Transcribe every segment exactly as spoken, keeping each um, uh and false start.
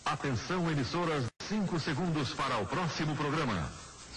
Atenção, emissoras, cinco segundos para o próximo programa.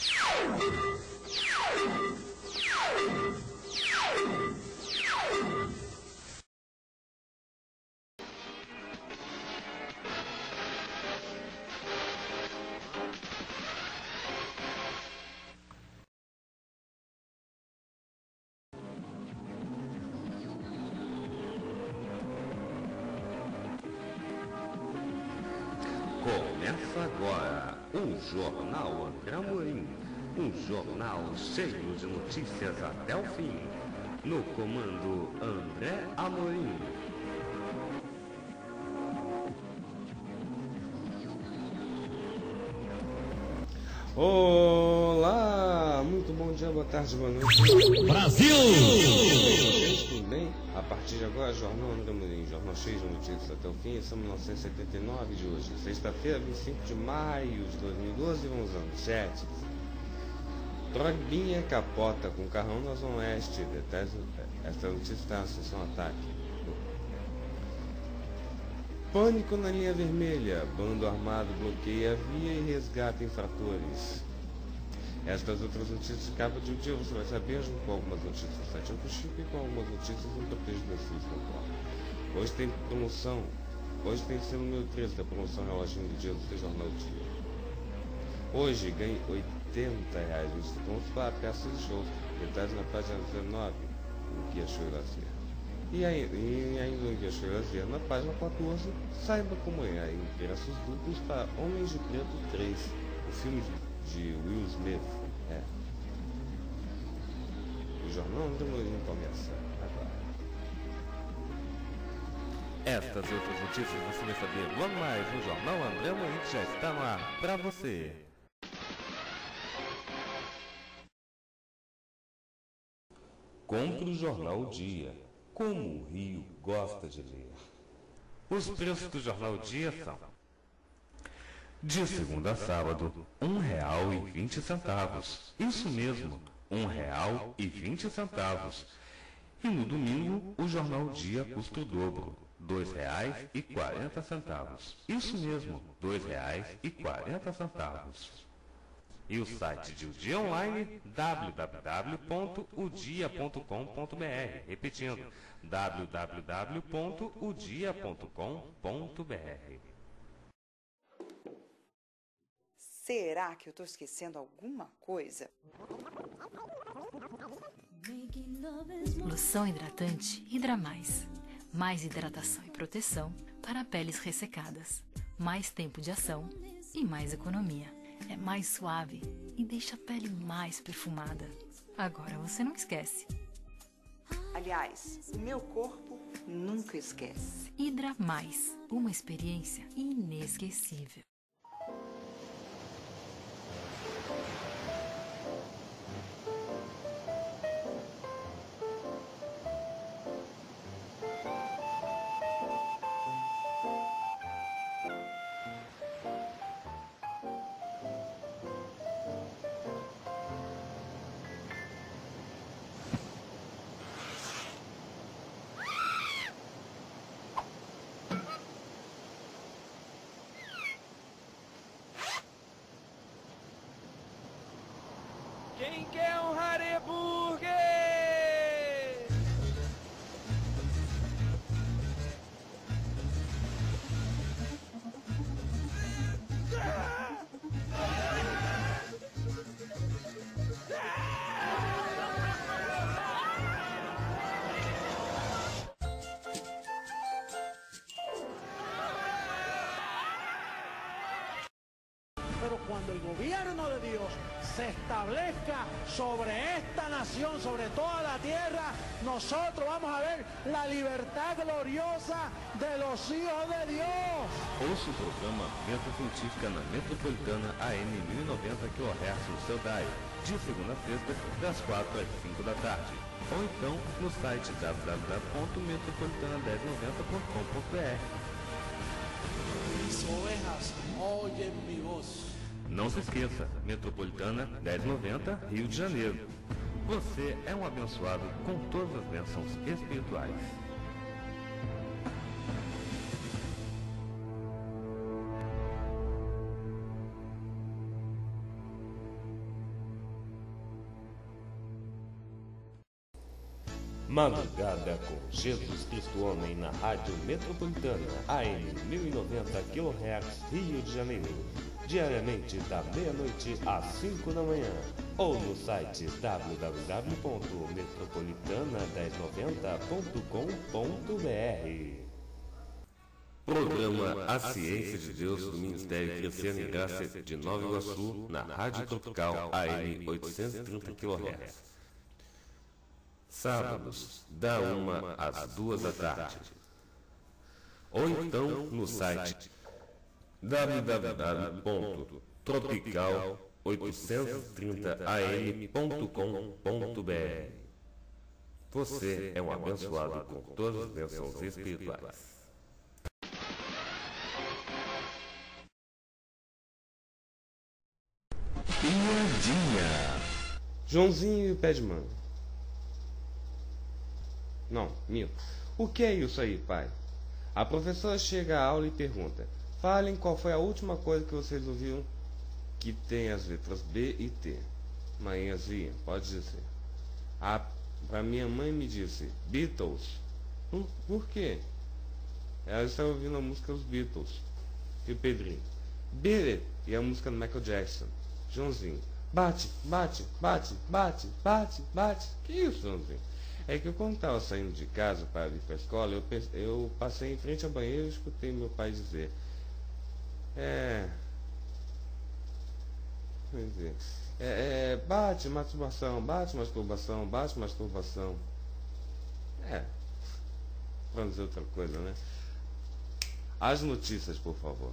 Começa agora o Jornal André Amorim, um jornal cheio de notícias até o fim. No comando André Amorim. Olá, muito bom dia, boa tarde, boa noite. Brasil! Tudo bem? A partir de agora, Jornal André Amorim, jornal cheio de notícias até o fim. Estamos em mil novecentos e setenta e nove de hoje, sexta-feira, vinte e cinco de maio de dois mil e doze. Vamos às manchetes. Drogbinha capota com carrão na Zona Oeste. Detalhes, esta notícia está na seção ataque. Pânico na linha vermelha. Bando armado bloqueia a via e resgata infratores. Estas outras notícias de capa de um dia você vai saber, junto com algumas notícias do site Auto Chico e com algumas notícias do Protejo da Cis ponto com. Hoje tem promoção. Hoje tem selo número treze da promoção reloginho do dia do seu Jornal Dia. Hoje ganhe oitenta reais nos pontos para peças e shows. Detalhes na página dezenove do Guia Show e Lazer. E ainda, e ainda no Guia Show e Lazer, na página quatorze, saiba como é ingressos duplos para Homens de Preto três, o filme de, de Will Smith. É. O Jornal André Amorim começa agora. Estas e outras notícias você vai saber logo mais no Jornal André Amorim, que já está no ar para você. Compre o Jornal Dia, como o Rio gosta de ler. Os preços do Jornal Dia são: de segunda a sábado, um real e vinte centavos. Isso mesmo, um real e vinte centavos. E no domingo, o Jornal Dia custa o dobro, dois reais e quarenta centavos. Isso mesmo, dois reais e quarenta centavos. E o site de O Dia Online, w w w ponto o dia ponto com ponto b r. Repetindo, w w w ponto o dia ponto com ponto b r. Será que eu estou esquecendo alguma coisa? Loção hidratante Hidra Mais. Mais hidratação e proteção para peles ressecadas. Mais tempo de ação e mais economia. É mais suave e deixa a pele mais perfumada. Agora você não esquece. Aliás, o meu corpo nunca esquece. Hidra Mais. Uma experiência inesquecível. Quem quer um Hareburger? Pero cuando el gobierno de Dios se establezca sobre esta nación, sobre toda la tierra, nosotros vamos a ver la libertad gloriosa de los hijos de Dios. Ouça o programa Meta Científica na Metropolitana A M mil e noventa kHz no seu dial, de segunda a sexta, das quatro às cinco da tarde. Ou então no site w w w ponto metropolitana mil e noventa ponto com ponto b r. Mis ovejas oyen mi voz. Não se esqueça, Metropolitana mil e noventa, Rio de Janeiro. Você é um abençoado com todas as bênçãos espirituais. Madrugada com Jesus Cristo Homem na Rádio Metropolitana, A M mil e noventa quilohertz, Rio de Janeiro, diariamente da meia-noite às cinco da manhã, ou no site w w w ponto metropolitana mil e noventa ponto com ponto b r. Programa A Ciência de Deus do Ministério Crescendo em Graça de Nova Iguaçu, na Rádio Tropical A M oitocentos e trinta quilohertz. Sábados, da uma às duas da tarde. Ou então no site w w w ponto tropical oitocentos e trinta a m ponto com ponto b r. Você é um abençoado com todas as bênçãos espirituais. Piadinha. Joãozinho e o pé de manga. Não, minto. O que é isso aí, pai? A professora chega à aula e pergunta: falem qual foi a última coisa que vocês ouviram que tem as letras B e T. Manhãzinha, pode dizer. A, pra minha mãe me disse: Beatles. Hum, por quê? Ela estava ouvindo a música dos Beatles. E o Pedrinho: Beat It. E a música do Michael Jackson. Joãozinho: bate, bate, bate, bate, bate, bate. Que isso, Joãozinho? É que eu, quando estava saindo de casa para ir para a escola, eu, pense, eu passei em frente ao banheiro e escutei meu pai dizer: É. Dizer, é, é bate, masturbação, bate, masturbação, bate, masturbação. É. Vamos dizer outra coisa, né? As notícias, por favor.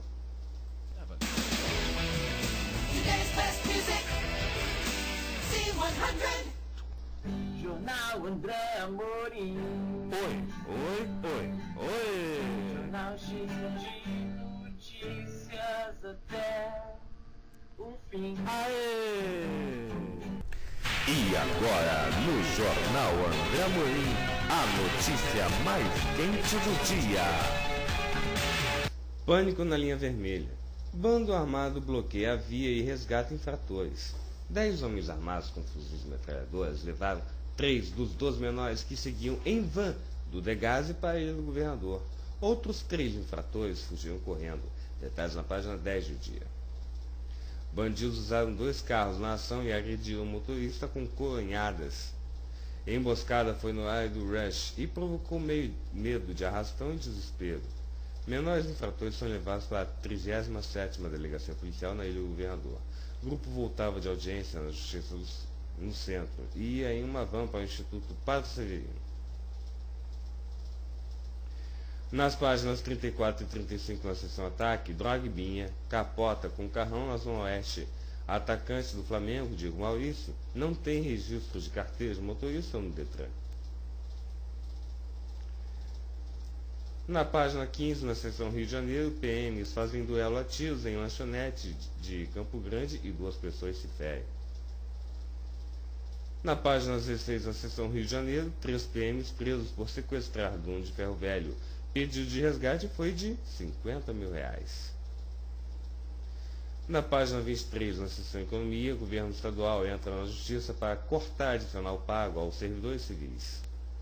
Jornal André Amorim. Oi, oi, oi, oi. Jornal cheio de notícias até o fim. Aê! E agora, no Jornal André Amorim, a notícia mais quente do dia. Pânico na linha vermelha. Bando armado bloqueia a via e resgata infratores. Dez homens armados com fuzis metralhadoras levaram três dos doze menores que seguiam em van do Degase para a ilha do governador. Outros três infratores fugiram correndo. Detalhes na página dez do dia. Bandidos usaram dois carros na ação e agrediram o motorista com coronhadas. A emboscada foi no área do Rush e provocou meio medo de arrastão e desespero. Menores infratores são levados para a trigésima sétima Delegacia Policial na ilha do governador. O grupo voltava de audiência na Justiça no centro e ia em uma van para o Instituto Padre Severino. Nas páginas trinta e quatro e trinta e cinco na seção ataque, Drogbinha capota com carrão na zona oeste. Atacante do Flamengo, Diego Maurício, não tem registro de carteira de motorista no Detran. Na página quinze, na seção Rio de Janeiro, P Ms fazem duelo a tiros em lanchonete de Campo Grande e duas pessoas se ferem. Na página dezesseis, na seção Rio de Janeiro, três P Ms presos por sequestrar dono de ferro velho. Pedido de resgate foi de cinquenta mil reais. Na página vinte e três, na seção Economia, o governo estadual entra na justiça para cortar adicional pago aos servidores civis.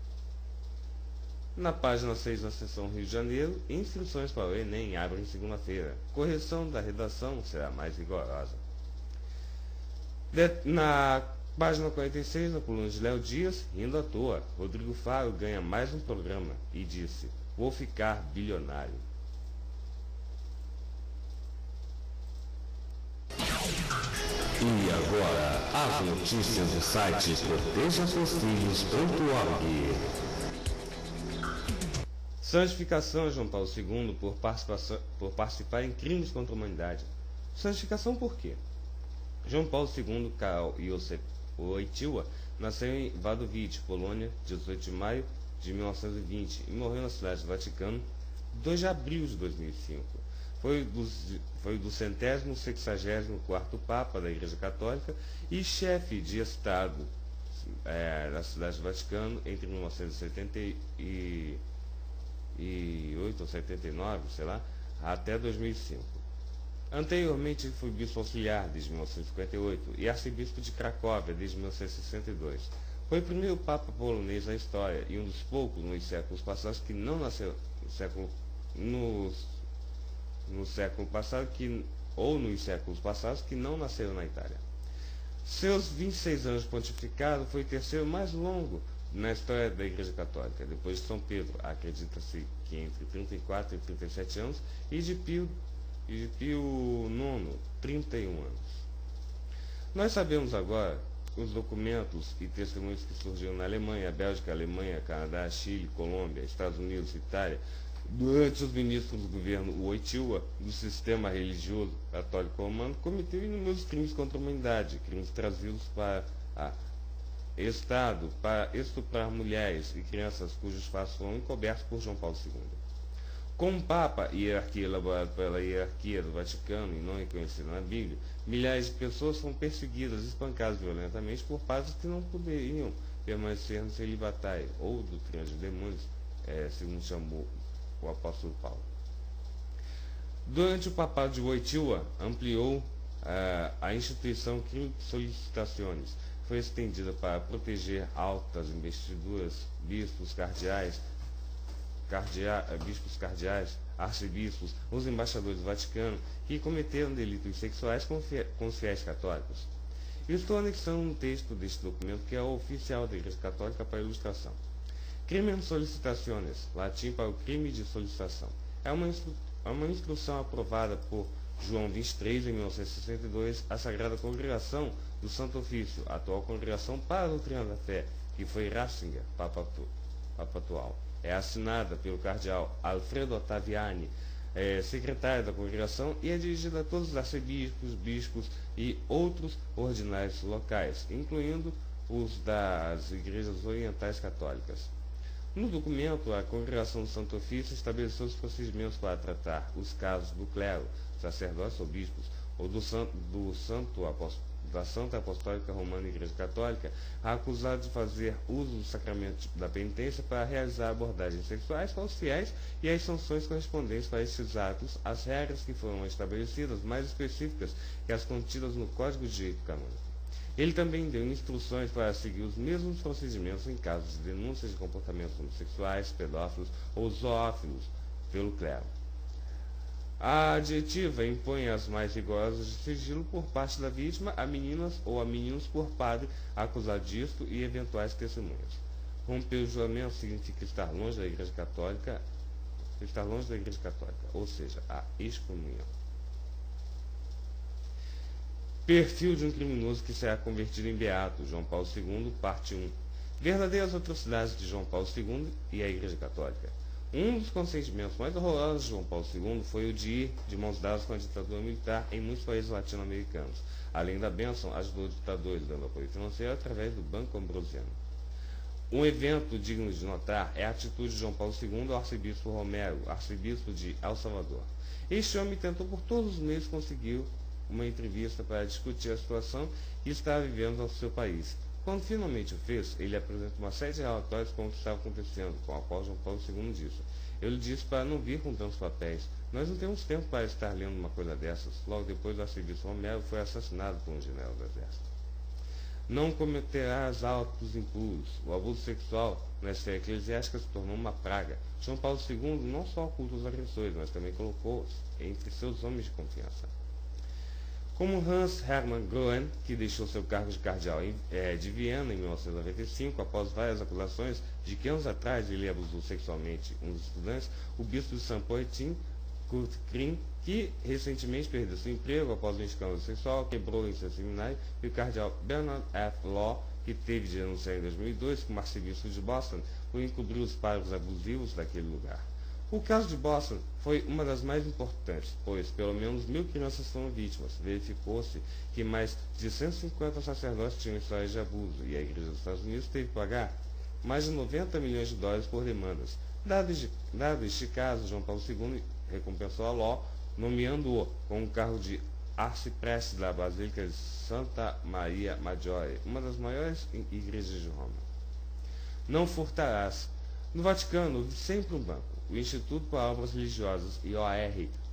Na página seis, na seção Rio de Janeiro, inscrições para o Enem abrem segunda-feira. Correção da redação será mais rigorosa. De, na página quarenta e seis, na coluna de Léo Dias, rindo à toa, Rodrigo Faro ganha mais um programa e disse: vou ficar bilionário. E agora, as notícias do site proteja seus filhos ponto org. Santificação a João Paulo segundo por, por participar em crimes contra a humanidade. Santificação por quê? João Paulo segundo Karol Józef Wojtyła nasceu em Wadowice, Polônia, dezoito de maio de mil novecentos e vinte e morreu na cidade do Vaticano, dois de abril de dois mil e cinco. Foi do, foi do centésimo sexagésimo quarto Papa da Igreja Católica e chefe de Estado é, da cidade do Vaticano entre mil novecentos e setenta e oito ou setenta e nove, sei lá, até dois mil e cinco. Anteriormente foi bispo auxiliar desde mil novecentos e cinquenta e oito e arcebispo de Cracóvia desde mil novecentos e sessenta e dois. Foi o primeiro Papa polonês na história e um dos poucos nos séculos passados que não nasceu século, nos, no século passado que, ou nos séculos passados que não nasceram na Itália. Seus vinte e seis anos de pontificado foi o terceiro mais longo na história da Igreja Católica. Depois de São Pedro, acredita-se que entre trinta e quatro e trinta e sete anos, e de Pio, e de Pio nono, trinta e um anos. Nós sabemos agora os documentos e testemunhos que surgiram na Alemanha, Bélgica, Alemanha, Canadá, Chile, Colômbia, Estados Unidos e Itália, durante os ministros do governo Wojtyła, do sistema religioso católico romano, cometeu inúmeros crimes contra a humanidade, crimes trazidos para a Estado, para estuprar mulheres e crianças cujos fatos foram encobertos por João Paulo segundo. Com o Papa, hierarquia elaborada pela hierarquia do Vaticano e não reconhecida na Bíblia, milhares de pessoas foram perseguidas e espancadas violentamente por padres que não poderiam permanecer no celibatário, ou doutrina de demônios, é, segundo chamou o apóstolo Paulo. Durante o papado de Wojtyła, ampliou uh, a instituição Crime Solicitaciones, foi estendida para proteger altas investiduras, bispos cardeais, cardia, bispos cardeais, arcebispos, os embaixadores do Vaticano, que cometeram delitos sexuais com, fie, com os fiéis católicos. Eu estou anexando um texto deste documento que é o oficial da Igreja Católica para ilustração. Crimen Solicitationes, latim para o crime de solicitação, é uma, instru, é uma instrução aprovada por João vinte e três, em mil novecentos e sessenta e dois, a Sagrada Congregação do Santo Ofício, a atual Congregação para a Doutrina da Fé, que foi Ratzinger, Papa, Papa atual. É assinada pelo cardeal Alfredo Ottaviani, é, secretário da Congregação, e é dirigida a todos os arcebispos, bispos e outros ordinários locais, incluindo os das igrejas orientais católicas. No documento, a Congregação do Santo Ofício estabeleceu os procedimentos para tratar os casos do clero, sacerdotes ou bispos, ou do, san, do santo apóstolo, da Santa Apostólica Romana Igreja Católica, acusados de fazer uso do sacramento da penitência para realizar abordagens sexuais com os fiéis e as sanções correspondentes para esses atos, as regras que foram estabelecidas mais específicas que as contidas no Código de Direito Canônico. Ele também deu instruções para seguir os mesmos procedimentos em casos de denúncias de comportamentos homossexuais, pedófilos ou zoófilos pelo clero. A adjetiva impõe as mais rigorosas de sigilo por parte da vítima a meninas ou a meninos por padre acusado disto e eventuais testemunhas. Romper o juramento significa estar longe da Igreja Católica, estar longe da Igreja Católica, ou seja, a excomunhão. Perfil de um criminoso que será convertido em beato, João Paulo segundo, parte um. Verdadeiras atrocidades de João Paulo segundo e a Igreja Católica. Um dos consentimentos mais horrorosos de João Paulo segundo foi o de ir de mãos dadas com a ditadura militar em muitos países latino-americanos. Além da bênção, ajudou ditadores dando apoio financeiro através do Banco Ambrosiano. Um evento digno de notar é a atitude de João Paulo segundo ao arcebispo Romero, arcebispo de El Salvador. Este homem tentou por todos os meios conseguir uma entrevista para discutir a situação que estava vivendo no seu país. Quando finalmente o fez, ele apresentou uma série de relatórios com o que estava acontecendo, com o qual João Paulo segundo disse. Eu lhe disse para não vir com tantos papéis. Nós não temos tempo para estar lendo uma coisa dessas. Logo depois, o arcebispo Romero foi assassinado por um general do exército. Não cometerás atos impuros. O abuso sexual na esfera eclesiástica se tornou uma praga. João Paulo segundo não só ocultou os agressores, mas também colocou-os entre seus homens de confiança. Como Hans Hermann Groen, que deixou seu cargo de cardeal em, é, de Viena em mil novecentos e noventa e cinco, após várias acusações de que anos atrás ele abusou sexualmente um dos estudantes, o bispo de Saint-Poitin, Kurt Krim, que recentemente perdeu seu emprego após um escândalo sexual, quebrou em seu seminário, e o cardeal Bernard F. Law, que teve de denunciar em dois mil e dois como arcebispo de Boston, por encobrir os párocos abusivos daquele lugar. O caso de Boston foi uma das mais importantes, pois pelo menos mil crianças foram vítimas. Verificou-se que mais de cento e cinquenta sacerdotes tinham histórias de abuso, e a Igreja dos Estados Unidos teve que pagar mais de noventa milhões de dólares por demandas. Dado este, dado este caso, João Paulo segundo recompensou a Law, nomeando-o com o cargo de arcipreste da Basílica de Santa Maria Maggiore, uma das maiores igrejas de Roma. Não furtarás. No Vaticano houve sempre um banco. O Instituto para Obras Religiosas, I O R,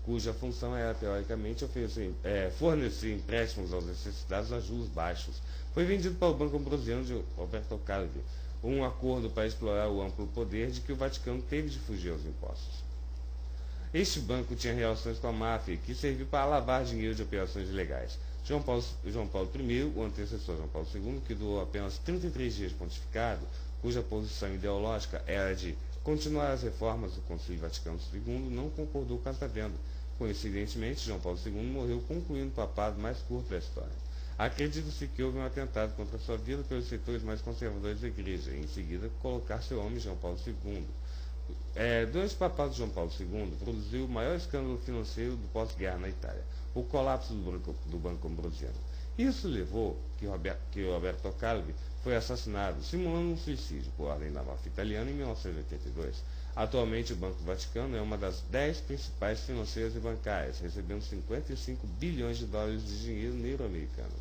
cuja função era, teoricamente, oferecer, é, fornecer empréstimos aos necessitados a juros baixos. Foi vendido para o Banco Ambrosiano de Roberto Calvi, um acordo para explorar o amplo poder de que o Vaticano teve de fugir aos impostos. Este banco tinha relações com a máfia, que serviu para lavar dinheiro de operações ilegais. João Paulo, João Paulo I, o antecessor João Paulo segundo, que durou apenas trinta e três dias pontificado, cuja posição ideológica era de continuar as reformas do Concílio Vaticano segundo, não concordou com essa venda. Coincidentemente, João Paulo segundo morreu concluindo o papado mais curto da história. Acredita-se que houve um atentado contra sua vida pelos setores mais conservadores da igreja, e em seguida colocar seu homem João Paulo segundo. É, durante o papado de João Paulo segundo, produziu o maior escândalo financeiro do pós-guerra na Itália, o colapso do Banco, do Banco Ambrosiano. Isso levou que Roberto, que Roberto Calvi foi assassinado, simulando um suicídio por ordem da máfia italiana em mil novecentos e oitenta e dois. Atualmente, o Banco do Vaticano é uma das dez principais financeiras e bancárias, recebendo cinquenta e cinco bilhões de dólares de dinheiro neuro-americano.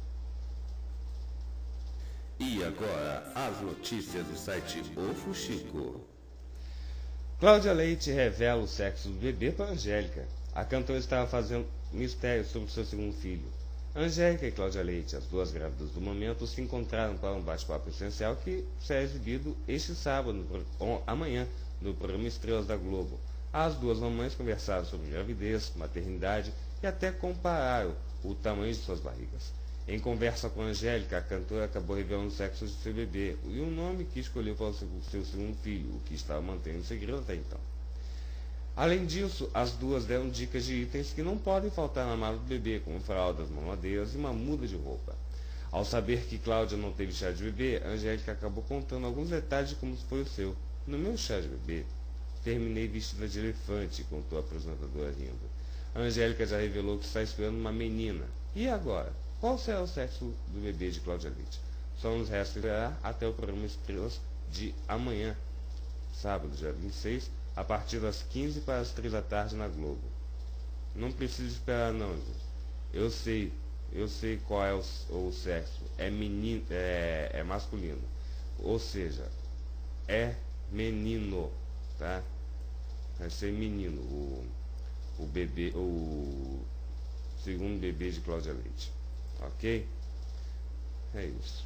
E agora, as notícias do site O Fuxico. Cláudia Leite revela o sexo do bebê para Angélica. A cantora estava fazendo mistério sobre seu segundo filho. Angélica e Cláudia Leite, as duas grávidas do momento, se encontraram para um bate-papo essencial que será exibido este sábado, ou amanhã, no programa Estrelas da Globo. As duas mamães conversaram sobre gravidez, maternidade e até compararam o tamanho de suas barrigas. Em conversa com Angélica, a cantora acabou revelando o sexo de seu bebê e o nome que escolheu para o seu segundo filho, o que estava mantendo segredo até então. Além disso, as duas deram dicas de itens que não podem faltar na mala do bebê, como fraldas, mamadeiras e uma muda de roupa. Ao saber que Cláudia não teve chá de bebê, Angélica acabou contando alguns detalhes de como foi o seu. No meu chá de bebê, terminei vestida de elefante, contou a apresentadora rindo. Angélica já revelou que está esperando uma menina. E agora? Qual será o sexo do bebê de Cláudia Leite? Só nos resta esperar até o programa Estrelas de amanhã, sábado, dia vinte e seis, a partir das quinze para as três da tarde na Globo. Não precisa esperar não, gente. Eu sei, eu sei qual é o, o sexo. É menino, é, é masculino. Ou seja, é menino, tá? Vai ser menino, o, o bebê, o segundo bebê de Cláudia Leite. Ok? É isso.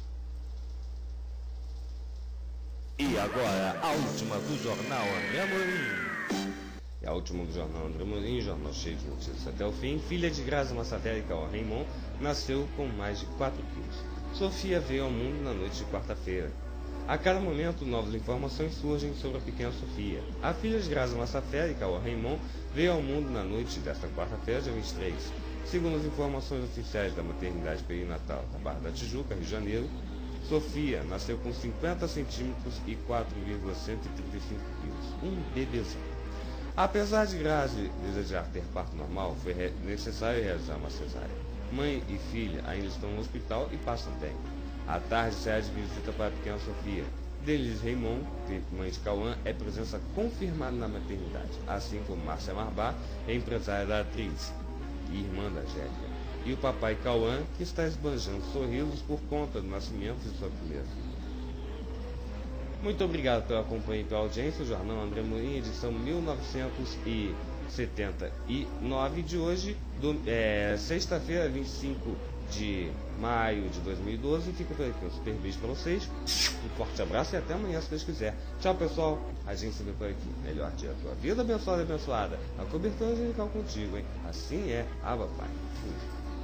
E agora, a última do Jornal André Amorim. E a última do Jornal André Amorim, jornal cheio de notícias até o fim. Filha de Graça Massafera e Cauã Raymond nasceu com mais de quatro quilos. Sofia veio ao mundo na noite de quarta-feira. A cada momento, novas informações surgem sobre a pequena Sofia. A filha de Graça Massafera e Cauã Raymond veio ao mundo na noite desta quarta-feira, dia vinte e três. Segundo as informações oficiais da maternidade perinatal da Barra da Tijuca, Rio de Janeiro, Sofia nasceu com cinquenta centímetros e quatro vírgula cento e trinta e cinco quilos, um bebezão. Apesar de Grazi desejar ter parto normal, foi re necessário realizar uma cesárea. Mãe e filha ainda estão no hospital e passam bem. À tarde será de visita para a pequena Sofia. Denise Raymond, mãe de Cauã, é presença confirmada na maternidade, assim como Márcia Marbá, empresária da atriz e irmã da Angélica. E o papai Cauã, que está esbanjando sorrisos por conta do nascimento de sua primeira filha. Muito obrigado pela companhia e pela audiência. O Jornal André Amorim, edição mil novecentos e setenta e nove de hoje, é, sexta-feira, vinte e cinco de maio de dois mil e doze. Fico por aqui, um super beijo para vocês, um forte abraço e até amanhã, se Deus quiser. Tchau, pessoal, a gente se vê por aqui. Melhor dia da tua vida, abençoada e abençoada. A cobertura angelical contigo, hein? Assim é, Abba Pai. Fui.